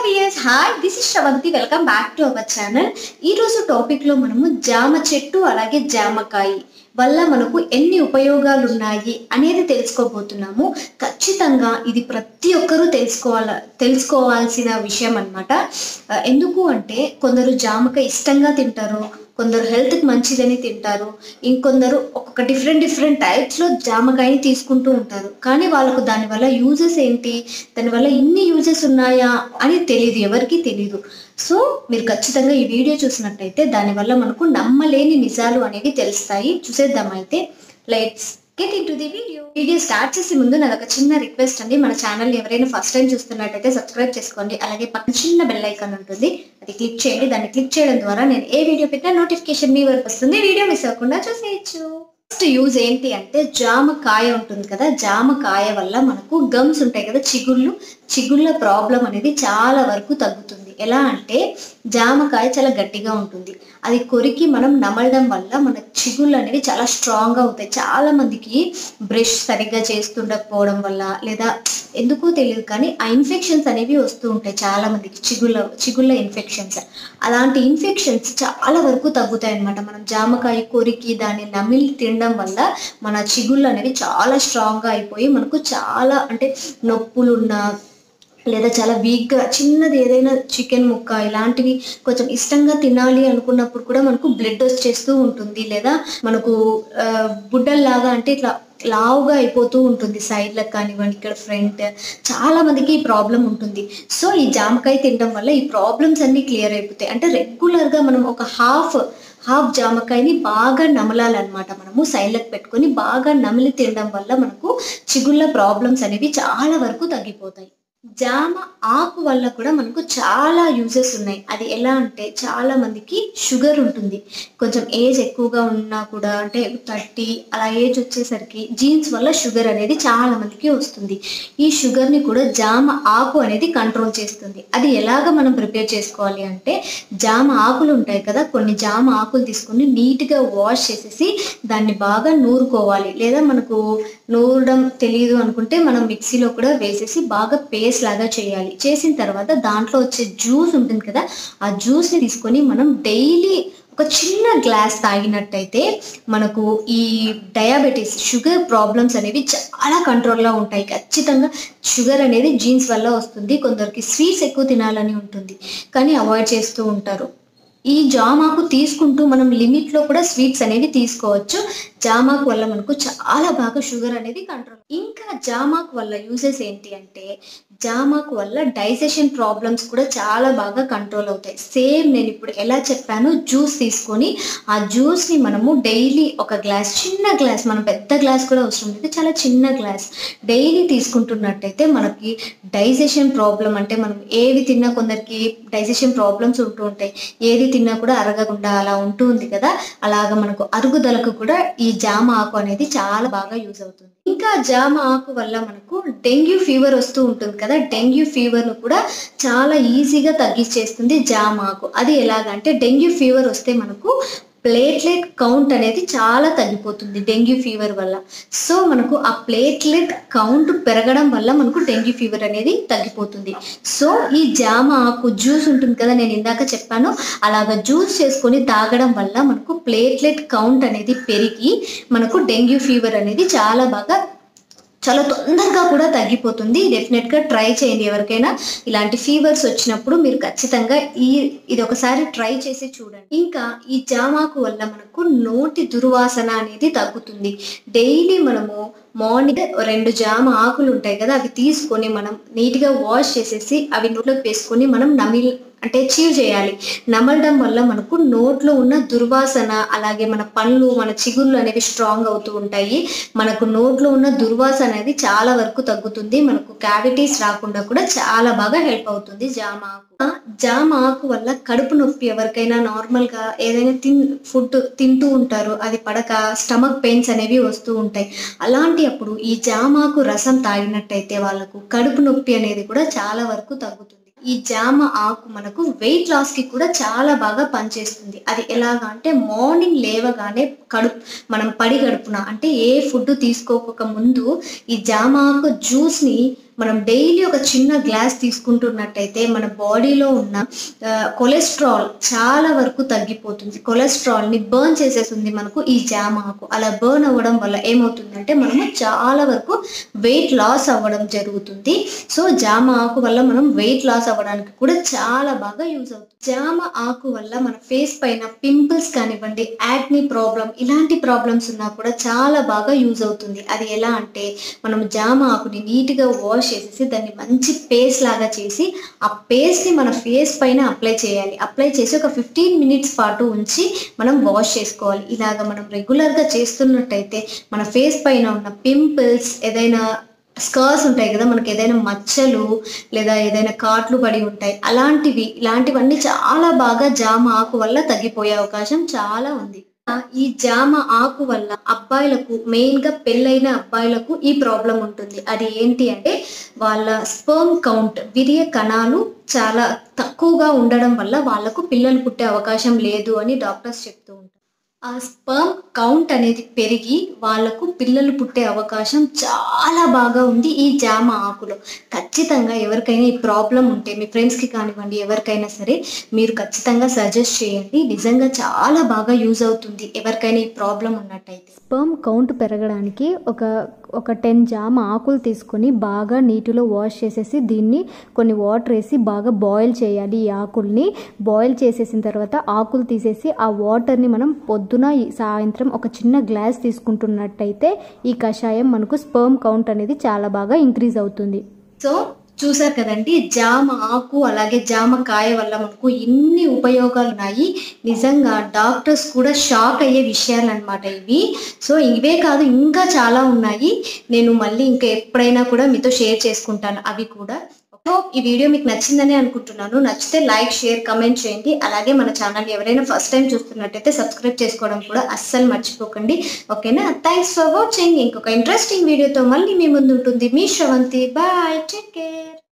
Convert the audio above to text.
Weirs hi this is Sravanthi welcome back to our channel. ఈ రోజు topic లో మనము జామ చెట్టు అలాగే జామకాయ వల్ల మనకు ఎన్ని ఉపయోగాలు ఉన్నాయి అనేది తెలుసుకోబోతున్నాము. ఖచ్చితంగా ఇది ప్రతి ఒక్కరూ తెలుసుకోవాల్సిన విషయం అన్నమాట. ఎందుకు అంటే కొందరు జామకాయ ఇష్టంగా తింటారు, కొందరు హెల్త్కి మంచిదని తింటారు, ఇంకొందరు ఒక్కొక్క డిఫరెంట్ టైప్స్లో జామకాయని తీసుకుంటూ ఉంటారు. కానీ వాళ్ళకు దానివల్ల యూజెస్ ఏంటి, దానివల్ల ఇన్ని యూజెస్ ఉన్నాయా అని తెలియదు, ఎవరికి తెలియదు. సో మీరు ఖచ్చితంగా ఈ వీడియో చూసినట్టయితే దానివల్ల మనకు నమ్మలేని నిజాలు అనేవి తెలుస్తాయి. చూసేద్దాం అయితే. Let's get into the video start చేసే ముందు నాది ఒక చిన్న రిక్వెస్ట్ అండి. మన ఛానల్ ఎవరైనా ఫస్ట్ టైం చూస్తున్నట్టయితే సబ్స్క్రైబ్ చేసుకోండి. అలాగే పక్కన చిన్న బెల్ ఐకాన్ ఉంటుంది, అది క్లిక్ చేయండి. దాన్ని క్లిక్ చేయడం ద్వారా నేను ఏ వీడియో పెట్టినా నోటిఫికేషన్ మీ వరకు వస్తుంది. వీడియో మిస్ అవ్వకుండా చూసేయచ్చు. ఫస్ట్ యూజ్ ఏంటి అంటే జామకాయ ఉంటుంది కదా, జామకాయ వల్ల మనకు గమ్స్ ఉంటాయి కదా, చిగుళ్ళ ప్రాబ్లం అనేది చాలా వరకు తగ్గుతుంది. ఎలా అంటే జామకాయ చాలా గట్టిగా ఉంటుంది, అది కొరికి మనం నమలడం వల్ల మన చిగుళ్ళు అనేవి చాలా స్ట్రాంగ్గా అవుతాయి. చాలా మందికి బ్రష్ సరిగ్గా చేస్తుండకపోవడం వల్ల లేదా ఎందుకో తెలియదు కానీ ఆ ఇన్ఫెక్షన్స్ అనేవి వస్తూ ఉంటాయి చాలా మందికి, చిగుళ్ళ ఇన్ఫెక్షన్స్. అలాంటి ఇన్ఫెక్షన్స్ చాలా వరకు తగ్గుతాయి అన్నమాట. మనం జామకాయ కొరికి దాన్ని నమిలి తినడం వల్ల మన చిగుళ్ళు అనేవి చాలా స్ట్రాంగ్గా అయిపోయి మనకు చాలా అంటే నొప్పులున్నా లేదా చాలా వీక్గా చిన్నది ఏదైనా చికెన్ ముక్క ఇలాంటివి కొంచెం ఇష్టంగా తినాలి అనుకున్నప్పుడు కూడా మనకు బ్లడ్ వచ్చేస్తూ ఉంటుంది, లేదా మనకు బుడ్డల్లాగా అంటే ఇట్లా లావుగా అయిపోతూ ఉంటుంది సైడ్లకు కానివ్వండి, ఇక్కడ ఫ్రంట్. చాలా మందికి ఈ ప్రాబ్లం ఉంటుంది. సో ఈ జామకాయ తినడం వల్ల ఈ ప్రాబ్లమ్స్ అన్నీ క్లియర్ అయిపోతాయి. అంటే రెగ్యులర్గా మనం ఒక హాఫ్ జామకాయని బాగా నమలాలన్నమాట. మనము సైడ్లకు పెట్టుకొని బాగా నమిలి తినడం వల్ల మనకు చిగుళ్ళ ప్రాబ్లమ్స్ అనేవి చాలా వరకు తగ్గిపోతాయి. జామ ఆకు వల్ల కూడా మనకు చాలా యూజెస్ ఉన్నాయి. అది ఎలా అంటే చాలా మందికి షుగర్ ఉంటుంది, కొంచెం ఏజ్ ఎక్కువగా ఉన్నా కూడా, అంటే 30 అలా ఏజ్ వచ్చేసరికి జీన్స్ వల్ల షుగర్ అనేది చాలా మందికి వస్తుంది. ఈ షుగర్ని కూడా జామ ఆకు అనేది కంట్రోల్ చేస్తుంది. అది ఎలాగ మనం ప్రిపేర్ చేసుకోవాలి అంటే జామ ఆకులు ఉంటాయి కదా, కొన్ని జామ ఆకులు తీసుకొని నీట్గా వాష్ చేసేసి దాన్ని బాగా నూరుకోవాలి. లేదా మనకు నూరడం తెలియదు అనుకుంటే మనం మిక్సీలో కూడా వేసేసి బాగా పేస్ట్ లాగా చేయాలి. చేసిన తర్వాత దాంట్లో వచ్చే జ్యూస్ ఉంటుంది కదా, ఆ జ్యూస్ని తీసుకొని మనం డైలీ ఒక చిన్న గ్లాస్ తాగినట్టయితే మనకు ఈ డయాబెటీస్ షుగర్ ప్రాబ్లమ్స్ అనేవి చాలా కంట్రోల్లో ఉంటాయి. ఖచ్చితంగా షుగర్ అనేది జీన్స్ వల్ల వస్తుంది. కొందరికి స్వీట్స్ ఎక్కువ తినాలని ఉంటుంది కానీ అవాయిడ్ చేస్తూ ఉంటారు. ఈ జామాకు తీసుకుంటూ మనం లిమిట్లో కూడా స్వీట్స్ అనేవి తీసుకోవచ్చు. జామాకు వల్ల మనకు చాలా బాగా షుగర్ అనేది కంట్రోల్. ఇంకా జామాకు వల్ల యూజెస్ ఏంటి అంటే జామాకు వల్ల డైజెషన్ ప్రాబ్లమ్స్ కూడా చాలా బాగా కంట్రోల్ అవుతాయి. సేమ్ నేను ఇప్పుడు ఎలా చెప్పానో జ్యూస్ తీసుకొని ఆ జ్యూస్ని మనము డైలీ ఒక గ్లాస్, చిన్న గ్లాస్, మనం పెద్ద గ్లాస్ కూడా అవసరం లేదు, చాలా చిన్న గ్లాస్ డైలీ తీసుకుంటున్నట్టయితే మనకి డైజెషన్ ప్రాబ్లం అంటే మనం ఏవి తిన్నా కొందరికి డైజెషన్ ప్రాబ్లమ్స్ ఉంటూ ఉంటాయి, ఏది తిన్నా కూడా అరగకుండా అలా ఉంటుంది కదా, అలాగ మనకు అరుగుదలకు కూడా ఈ జామ ఆకు అనేది చాలా బాగా యూజ్ అవుతుంది. ఇంకా జామ ఆకు వల్ల మనకు డెంగ్యూ ఫీవర్ వస్తూ ఉంటుంది కదా, డెంగ్యూ ఫీవర్ను కూడా చాలా ఈజీగా తగ్గించేస్తుంది జామ ఆకు. అది ఎలాగంటే డెంగ్యూ ఫీవర్ వస్తే మనకు ప్లేట్లెట్ కౌంట్ అనేది చాలా తగ్గిపోతుంది డెంగ్యూ ఫీవర్ వల్ల. సో మనకు ఆ ప్లేట్లెట్ కౌంట్ పెరగడం వల్ల మనకు డెంగ్యూ ఫీవర్ అనేది తగ్గిపోతుంది. సో ఈ జామ ఆకు జ్యూస్ ఉంటుంది కదా, నేను ఇందాక చెప్పాను, అలాగ జ్యూస్ చేసుకొని తాగడం వల్ల మనకు ప్లేట్లెట్ కౌంట్ అనేది పెరిగి మనకు డెంగ్యూ ఫీవర్ అనేది చాలా తొందరగా కూడా తగ్గిపోతుంది. డెఫినెట్గా ట్రై చేయండి. ఎవరికైనా ఇలాంటి ఫీవర్స్ వచ్చినప్పుడు మీరు ఖచ్చితంగా ఇది ఒకసారి ట్రై చేసి చూడండి. ఇంకా ఈ జామాకు వల్ల మనకు నోటి దుర్వాసన అనేది తగ్గుతుంది. డైలీ మనము మార్నింగ్ 2 జామ ఆకులు ఉంటాయి కదా, అవి తీసుకొని మనం నీట్గా వాష్ చేసేసి అవి నోట్లోకి వేసుకొని మనం అంటే చీవ్ చేయాలి. నమలడం వల్ల మనకు నోట్లో ఉన్న దుర్వాసన, అలాగే మన పళ్ళు, మన చిగుళ్ళు అనేవి స్ట్రాంగ్ అవుతూ ఉంటాయి. మనకు నోట్లో ఉన్న దుర్వాసన అనేది చాలా వరకు తగ్గుతుంది. మనకు క్యావిటీస్ రాకుండా కూడా చాలా బాగా హెల్ప్ అవుతుంది జామ ఆకు. జామ ఆకు వల్ల కడుపు నొప్పి, ఎవరికైనా నార్మల్గా ఏదైనా ఫుడ్ తింటూ ఉంటారు, అది పడక స్టమక్ పెయిన్స్ అనేవి వస్తూ ఉంటాయి. అలాంటి అప్పుడు ఈ జామాకు రసం తాగినట్టయితే వాళ్ళకు కడుపు నొప్పి అనేది కూడా చాలా వరకు తగ్గుతుంది. ఈ జామ ఆకు మనకు వెయిట్ లాస్ కి కూడా చాలా బాగా పనిచేస్తుంది. అది ఎలాగా అంటే మార్నింగ్ లేవగానే మనం పడి గడుపున అంటే ఏ ఫుడ్ తీసుకోక ముందు ఈ జామ ఆకు జ్యూస్ ని మనం డైలీ ఒక చిన్న గ్లాస్ తీసుకుంటున్నట్టయితే మన బాడీలో ఉన్న కొలెస్ట్రాల్ చాలా వరకు తగ్గిపోతుంది. కొలెస్ట్రాల్ ని బర్న్ చేసేస్తుంది మనకు ఈ జామ ఆకు. అలా బర్న్ అవ్వడం వల్ల ఏమవుతుందంటే మనము చాలా వరకు వెయిట్ లాస్ అవ్వడం జరుగుతుంది. సో జామ ఆకు వల్ల మనం వెయిట్ లాస్ అవ్వడానికి కూడా చాలా బాగా యూజ్ అవుతుంది. జామ ఆకు వల్ల మన ఫేస్ పైన పింపుల్స్ కానివ్వండి, యాక్ని ప్రాబ్లం, ఇలాంటి ప్రాబ్లమ్స్ ఉన్నా కూడా చాలా బాగా యూజ్ అవుతుంది. అది ఎలా అంటే మనం జామ ఆకుని నీట్గా వాష్ చేసేసి దాన్ని మంచి పేస్ట్ లాగా చేసి ఆ పేస్ట్ ని మన ఫేస్ పైన అప్లై చేయాలి. అప్లై చేసి ఒక 15 మినిట్స్ పాటు ఉంచి మనం వాష్ చేసుకోవాలి. ఇలాగ మనం రెగ్యులర్ గా చేస్తున్నట్టయితే మన ఫేస్ పైన ఉన్న పింపుల్స్, ఏదైనా స్కర్స్ ఉంటాయి కదా, మనకి ఏదైనా మచ్చలు లేదా ఏదైనా కాట్లు పడి ఉంటాయి, ఇలాంటివన్నీ చాలా బాగా జామ ఆకు వల్ల తగ్గిపోయే అవకాశం చాలా ఉంది. ఈ జామ ఆకు వల్ల అబ్బాయిలకు, మెయిన్ గా పెళ్ళైన అబ్బాయిలకు ఈ ప్రాబ్లం ఉంటుంది. అది ఏంటి అంటే వాళ్ళ స్పర్మ్ కౌంట్, వీర్య కణాలు చాలా తక్కువగా ఉండడం వల్ల వాళ్ళకు పిల్లలు పుట్టే అవకాశం లేదు అని డాక్టర్స్ చెప్తూ ఉంటారు. ఆ స్పర్మ్ కౌంట్ అనేది పెరిగి వాళ్ళకు పిల్లలు పుట్టే అవకాశం చాలా బాగా ఉంది ఈ జామ ఆకులో. ఖచ్చితంగా ఎవరికైనా ఈ ప్రాబ్లం ఉంటే మీ ఫ్రెండ్స్కి కానివ్వండి, ఎవరికైనా సరే మీరు ఖచ్చితంగా సజెస్ట్ చేయండి. నిజంగా చాలా బాగా యూజ్ అవుతుంది ఎవరికైనా ఈ ప్రాబ్లం ఉన్నట్టయితే. స్పర్మ్ కౌంట్ పెరగడానికి ఒక 10 జామ ఆకులు తీసుకొని బాగా నీటిలో వాష్ చేసేసి దీన్ని కొన్ని వాటర్ వేసి బాగా బాయిల్ చేయాలి. ఈ ఆకుల్ని బాయిల్ చేసేసిన తర్వాత ఆకులు తీసేసి ఆ వాటర్ని మనం పొద్దున సాయంత్రం ఒక చిన్న గ్లాస్ తీసుకుంటున్నట్టయితే ఈ కషాయం మనకు స్పర్మ్ కౌంట్ అనేది చాలా బాగా ఇంక్రీజ్ అవుతుంది. సో చూసారు కదండి, జామ ఆకు అలాగే జామకాయ వల్ల మనకు ఎన్ని ఉపయోగాలు ఉన్నాయి. నిజంగా డాక్టర్స్ కూడా షాక్ అయ్యే విషయాలు అనమాట ఇవి. సో ఇవే కాదు, ఇంకా చాలా ఉన్నాయి. నేను మళ్ళీ ఇంకా ఎప్పుడైనా కూడా మీతో షేర్ చేసుకుంటాను అవి కూడా. ఈ వీడియో మీకు నచ్చిందని అనుకుంటున్నాను. నచ్చితే లైక్, షేర్, కమెంట్ చేయండి. అలాగే మన ఛానల్ ఎవరైనా ఫస్ట్ టైం చూస్తున్నట్టయితే సబ్స్క్రైబ్ చేసుకోవడం కూడా అస్సలు మర్చిపోకండి. ఓకేనా? Thanks for watching. ఇంకొక ఇంట్రెస్టింగ్ వీడియోతో మళ్ళీ మీ ముందు ఉంటుంది మీ శ్రవంతి. Bye, take care.